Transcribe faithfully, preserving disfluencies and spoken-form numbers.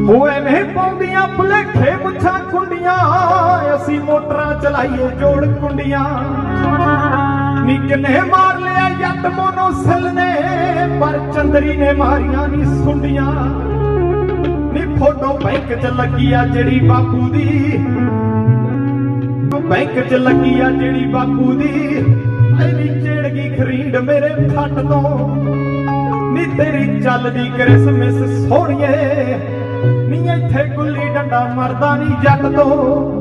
होए नहीं पाउंदियां भुलेखे मुछां खुंडियां असी मोटरां चलाइए जोड़ कुंडियां नी किन्ने मार लिया जट मोनो सिल ने पर चंदरी ने मारियां नी सुंडियां नी फोटो बैंक च लगी आ जेड़ी बापू दी बैंक च लगी आ जेड़ी बापू दी ऐनी चेड़गी खरीद मेरे फट तो नी तेरी चलदी क्रिसमस सोहणिए नी इत्थे गुल्ली डंडा मरदा नी जट तो।